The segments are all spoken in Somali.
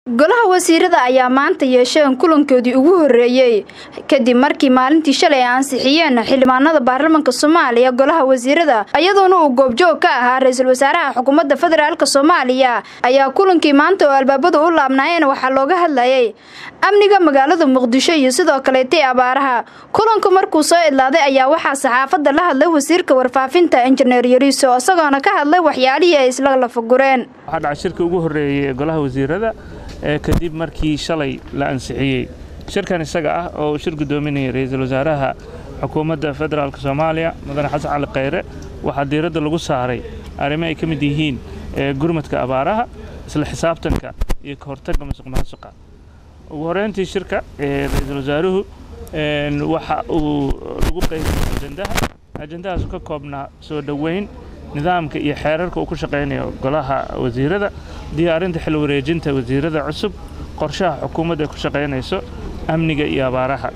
golaha wasiirada ayaa maanta yeesheen kulankoodii ugu horeeyay kadib markii maalintii shalay ansixiyeen xildhibaanada baarlamaanka Soomaaliya golaha wasiirada ayadoona uu goobjoog ka ahaa ra'iisul wasaaraha xukuumadda federaalka Soomaaliya ayaa kulankii maanta oo albaabada u laabnaayeen waxa looga hadlayay amniga magaalada Muqdisho iyo sidoo kale abaaraha kulanku markuu soo idlaaday ayaa waxa saxaafadda la hadlay wasiirka warfaafinta injineer Yariso asagoo ka hadlay waxyaalihii ay isla la fagureen waxa shirka ugu horeeyay golaha wasiirada kadib markii shalay la ansixiyay shirkan isaga ah oo shir gudoominaya ra'iisul wasaaraha xukuumadda federaalka Soomaaliya Mudane Xasan Cali Khayre waxa diiradda lagu saaray arrimo ay ka mid yihiin gurmadka abaaraha isla xisaabtanka iyo ka hortagga musuqmaasuqa ugu horeyntii shirka ra'iisul wasaaruhu waxa uu lagu qeybiyay ajandahaas ka koobnaa soo dhaweyn nidaamka iyo xeerarka uu ku shaqeynayo golaha wasiirada diyaarinta xil wareejinta wasiirada cusub qorshaha xukuumadda ay ku shaqeynayso amniga iyo abaaraha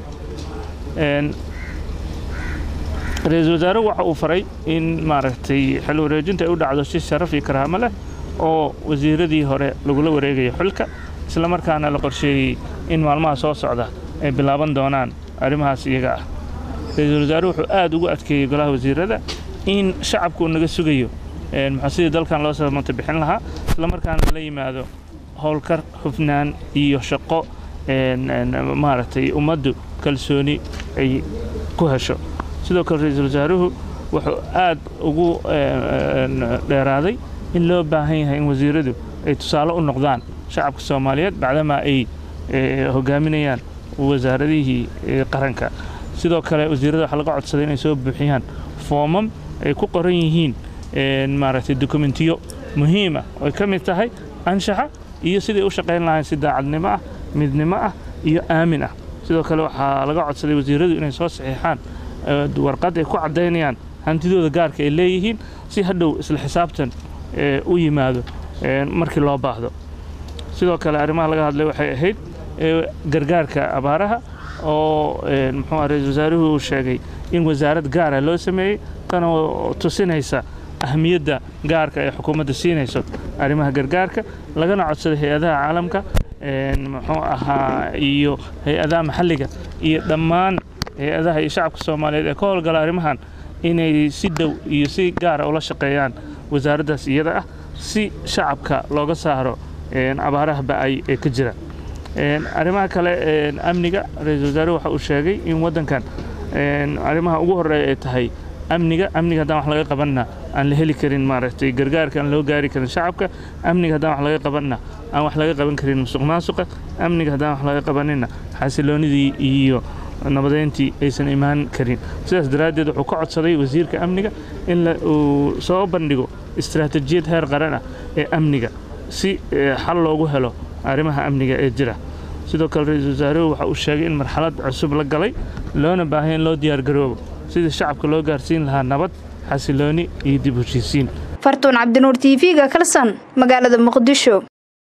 ra'iisul wasaaruhu waxa uu faray in maaragtay xil wareejinta ay u dhacdo si sharaf iyo karaamo leh oo wasiiradii hore lagu la wareegayo xilka isla markaana la qorsheeyay in maalmaha soo socda ay bilaaban doonaan arrimahaas iyaga ah ra'iisul wasaaruhu wuxuu aad ugu adkeeyay golaha wasiirada in shacabku naga sugayo sidii dalkan loo sameeyay bixin lahaa isla markaana la yimaado howlkar hufnaan iyo shaqo maaragtay ummaddu kalsooni ay ku hesho sidoo kale ra'iisul wasaaruhu wuxuu aad ugu dheeraaday in loo baahan yahay in wasiiradu ay tusaale u noqdaan shacabka Soomaaliyeed bacdama ay hogaaminayaan wasaaradihii qaranka sidoo kale wasiirada waxa laga codsaday inay soo buuxiyaan foomam ay ku qoran yihiin maaragtay dokumentiyo muhiim ah oo ka mid tahay anshaxa iyo sidii u shaqeyn lahayn si daacadnimo ah midnimo ah iyo aamin ah sidoo kale waxa laga codsaday wasiiradu inay soo saxiixaan warqad ay ku cadeynayaan hantidooda gaarka ay leeyihiin si hadhow isla xisaabtan u yimaado markii loo baahdo sidoo kale arrimaha laga hadlay waxay ahayd gargaarka abaaraha oo muxuu ra'iisul wasaaruhu sheegay in wasaarad gaar ah loo sameeyay tan oo tusinaysa ahmiyadda gaarka ay xukuumadda siinayso arrimaha gargaarka lagana codsaday hay'adaha caalamka muxuu ahaa iyo hay'adaha maxalliga iyo dhammaan hay'adaha iyo shacabka Soomaaliyeed ee ka howlgala arrimahan inay si dhow iyo si gaar ah ula shaqeeyaan wasaaraddaas iyada ah si shacabka looga saaro abaaraha ba'ay ee ka jira arrimaha kale amniga ra'iisul wasaaruhu waxa uu sheegay in wadankan arrimaha ugu horeeya ay tahay amniga haddaan wax laga qabanna aan la heli karin maaragtay gargaarka aan loo gaari karin shacabka amniga haddaan wax laga qabanna aan wax laga qaban karin musuqmaasuqa amniga haddaan wax laga qabanina xasiloonidii iyo nabadeyntii aysan imaan karin sidaas daraaddeed wuxuu ka codsaday wasiirka amniga in uu soo bandhigo istiraatiijiyad heer qaran ah ee amniga si xal loogu helo arrimaha amniga ee jira sidoo kale ra'iisul wasaaruhu waxa uu sheegay in marxalad cusub la galay loona baahan in loo diyaar garoobo sidii shacabka loo gaarsiin lahaa nabad xasilooni iyo dib u heshiisiin Fartuun Cabdinuur TV-ga Kalsan magaalada Muqdisho